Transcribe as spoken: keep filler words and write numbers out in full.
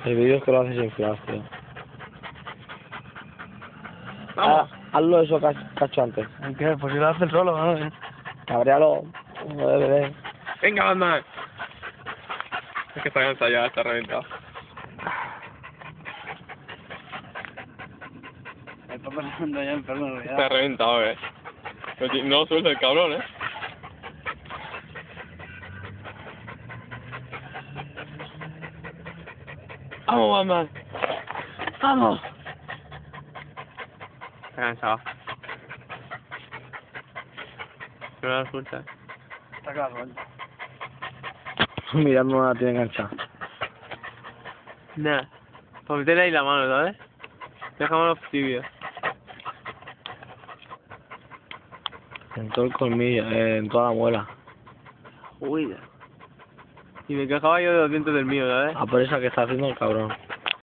El vídeo es que lo haces sin flash, tío. Vamos. Ah, hazlo eso que has que has hecho antes. ¿Qué? Pues si lo hace solo, ¿no? Cabréalo. No debe de. Venga, Batman. Es que está cansado ya, está reventado. Está pasando ya enfermo en realidad. Está reventado, eh. No, ti- no suelta el cabrón, eh. Vamos, Batman. Vamos. Está cansado. No lo suelta. Está claro, ¿eh? Mira, no la tiene enganchada. Nah. Para meterle ahí la mano, ¿sabes? Dejamos los tibios. En todo el colmillo, eh, en toda la muela. Uy. Y me quejaba yo de los dientes del mío, ¿sabes? A por esa que está haciendo el cabrón.